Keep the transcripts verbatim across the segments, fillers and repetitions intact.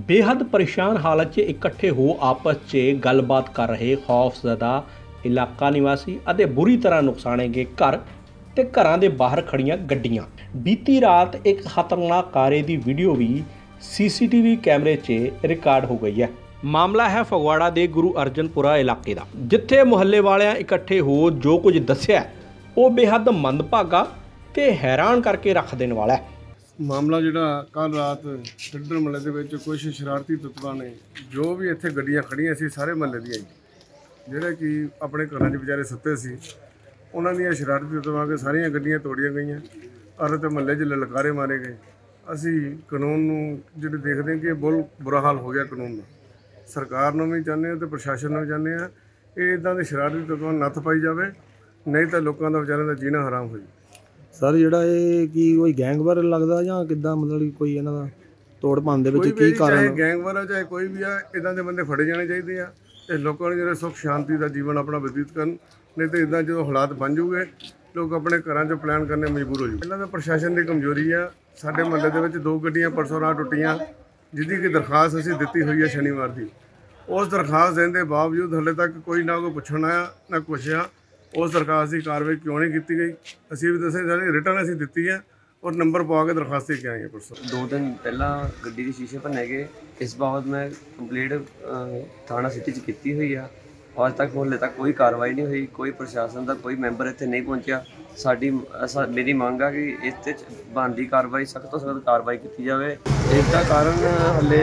बेहद परेशान हालत च इकट्ठे हो आपस च गलबात कर रहे खौफजदा इलाका निवासी अते बुरी तरह नुकसाने गए घर ते घरां दे बाहर खड़ियां गड्डियां। बीती रात एक खतरनाक कारे की वीडियो भी सी सी टी वी कैमरे च रिकॉर्ड हो गई है। मामला है फगवाड़ा के गुरु अर्जनपुरा इलाके का, जिथे मुहल्ले वालियां इकट्ठे हो जो कुछ दस्सिया वो बेहद मंदभागा ते हैरान करके रख देने वाला है। मामला जिहड़ा कल रात ढड्डर महल्ले दे विच कुछ शरारती तत्वां ने जो भी इत्थे गड्डियां खड़ियां सी सारे महल्ले दियां जिहड़े कि अपने घरां 'च बेचारे सुत्ते सी, उन्हां दियां शरारती तत्वां के सारियां गड्डियां तोड़ियां गईयां और ते महल्ले 'च ललकारे मारे गए। असी कानून नूं जिहड़े देखदे कि बहुत बुरा हाल हो गया कानून दा। सरकार नूं भी चाहुंदे आ ते प्रशासन नूं भी चाहुंदे आ कि इदां दे शरारती तत्वां नत्थ पाई जावे, नहीं तो लोगों का बेचारिਆਂ ਦਾ जीना हराम हो जाए। सर जिहड़ा ये की कोई गैंगवार लगदा जां किदां, मतलब कोई इन्हां दा तोड़ भन्न दे विच की कारण है? गैंगवार है चाहे कोई भी है, इदां दे बंदे फड़े जाने चाहिए आ ते लोकां ने जिहड़े सुख शांति का जीवन अपना बतीत करन, नहीं तो इदां जो हालात बन जूगे लोग अपने घरां 'च प्लान करने मजबूर हो जाए। इन्हां दा प्रशासन की कमजोरी है। साडे महल्ले दे विच दो गड्डियां परसों रात टुट्टियां जिहदी कि दरखास्त असीं दित्ती हुई है शनिवार की। उस दरखास्त देने के बावजूद हाले तक कोई ना कोई पुछण आया ना कुछ आ। उस दरखास्त की कार्रवाई क्यों नहीं की गई? असीं भी दसे सारी रिटर्न असीं दित्ती है और नंबर पा के दरखास्त लेके आए हैं। परसों दो दिन पहला गड्डी के शीशे भन्ने गए, इस बाबत मैं कंप्लेंट थाना सिटी च की हुई है। आज तक मुहल्ले तक कोई कार्रवाई नहीं हुई, कोई प्रशासन का कोई मैंबर इत्थे नहीं पहुंचा। साडी मेरी मांग है कि इस बनती कार्रवाई सख्त तो सख्त कार्रवाई की जाए। इसका कारण हले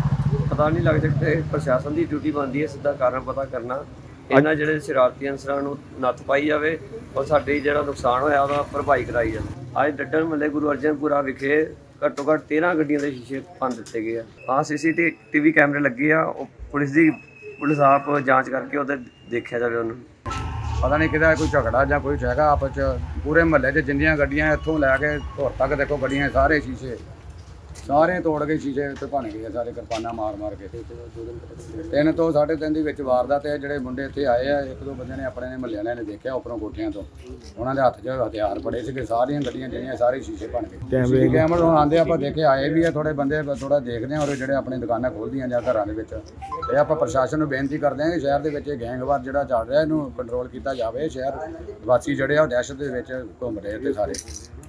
पता नहीं लग सकते, प्रशासन की ड्यूटी बनती है सीधा कारण पता करना। इन्होंने ਜਿਹੜੇ शरारती अंसरां ਨੂੰ नत्थ पाई जाए और साडी ਜਿਹੜਾ नुकसान होया ਉਹਦਾ भरपाई कराई जाए। ਅੱਜ ਡੱਡਰ ਮਹੱਲੇ गुरु अर्जनपुरा विखे घट्टो घट्ट तेरह गड्डियों के शीशे भंन दिते गए। हाँ सी सी टी वी कैमरे लगे आ, पुलिस की पुलिस आप जांच करके उधर देखा जाए। उन्होंने पता नहीं कि कोई झगड़ा या कोई हैगा आपस च। पूरे महल्ले च जिन्नियां गड्डियां इत्थों लैके धुर तक देखो गड्डियां सारे शीशे सारे तोड़ गए, शीशे उत्ते भन गए सारे किरपाना मार मार के। तीन तो साढ़े तीन की विच वारदात है। जिहड़े मुंडे इत्थे आए आ, एक दो बंदे ने अपने ने महल्ले वालियां ने देखा उपरों कोठियां तो, उन्होंने हत्थ च हथियार फड़े थे, सारियां गड्डियां जिहड़ियां सारे शीशे भन गए। कैमरे कैमरे हुण आंदे आपां देखे आए भी है, थोड़े बंदे थोड़ा देखते हैं और जिहड़े अपनी दुकानां खोलदियां जां घरां दे विच इह आपां प्रशासन नूं बेनती करदे हां कि शहर दे विच गैंगवार जिहड़ा चल रिहा इहनूं कंट्रोल कीता जावे। शहर वासी जिहड़े आ दहशत दे विच घुम रहे ते सारे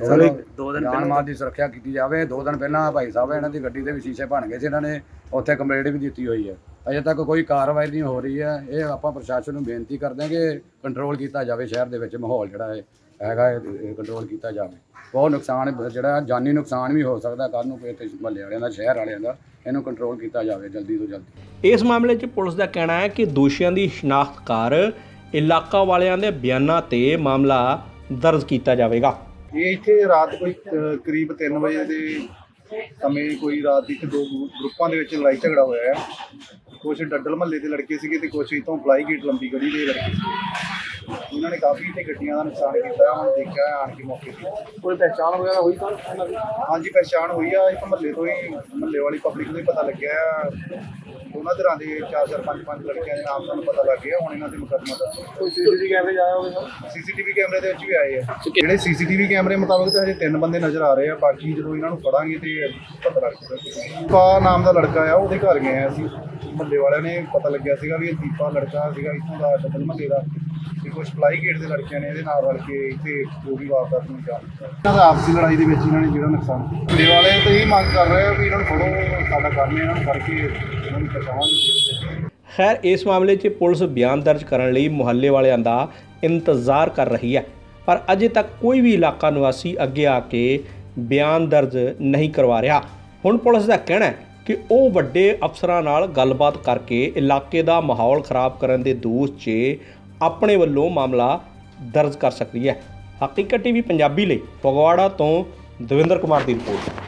दो दिन जान माल की सुरक्षा की जाए। दो दिन पहला भाई साहब इन्हों की गड्डी के भी शीशे भन गए थे, इन्होंने उत्थे कंप्लेंट भी दी हुई है। अजे तक कोई कार्रवाई नहीं हो रही है। ये आप प्रशासन को बेनती करते हैं कि कंट्रोल किया जाए, शहर के माहौल जोड़ा है कंट्रोल किया जाए। बहुत नुकसान जोड़ा जानी नुकसान भी हो सकता कल को इतने महल्ले वाले का शहर वाले का, इनू कंट्रोल किया जाए जल्दी तो जल्दी। इस मामले च पुलिस का कहना है कि दोषियों की शनाख्त कर इलाका वालियां दे बयानां ते मामला दर्ज किया जाएगा। ये इत्थे रात कोई करीब तीन बजे के समय कोई रात एक दो ग्रुपों के लड़ाई झगड़ा होया है। कुछ डड्डल महल्ले के लड़के सी ते कुछ इतों फलाई गेट लंबी गली के लड़के सी। उन्होंने काफ़ी इतने गड्डियां का नुकसान किया। हम देखा आन के मौके पर कोई पहचान वगैरह हुई तो? हाँ जी पहचान हुई है। एक महल्ले तो ही महल्ले वाली पब्लिक को ही पता लग्या। दोनों तरह के चार चार पाँच पाँच लड़कियों के नाम सूँ पता लग गया। हूँ इन्होंने मुकदमा दर्ज कोई सी सी टी वी कैमरे आया होगा? सी सी टी वी कैमरे के भी आए हैं। जोड़े सी सी टी वी कैमरे मुताबिक तो हजे तीन बंदे नज़र आ रहे हैं। बाकी जो इन्हों फड़ांगे तो पता लग जाएगा। दीपा नाम का लड़का है, वो घर गए असीं महल्ले वाले ने पता लग्या सीगा भी दीपा लड़का सीगा इत्थों का डड्डल महल्ले का। कुछ फलाई गेट के लड़कियों ने नाल रल के इतने जो भी वारदात में अंजाम दिता। आपसी लड़ाई के इन्होंने जो नुकसान महल्ले वाले तो यही मांग कर रहे हैं भी इन्होंने फड़ो, साडा करने इन्होंने करके इन्होंने पहुँचावांगे। खैर इस मामले च पुलिस बयान दर्ज करने लई मुहल्ले वालियां दा इंतज़ार कर रही है, पर अजे तक कोई भी इलाका निवासी अगे आके बयान दर्ज नहीं करवा रहा। हुण पुलिस का कहना है कि वो वड्डे अफसरां नाल गलबात करके इलाके का माहौल खराब करने के दोष च अपने वल्लों मामला दर्ज कर सकती है। हकीकत टीवी पंजाबी लई फगवाड़ा तो दविंदर कुमार की रिपोर्ट।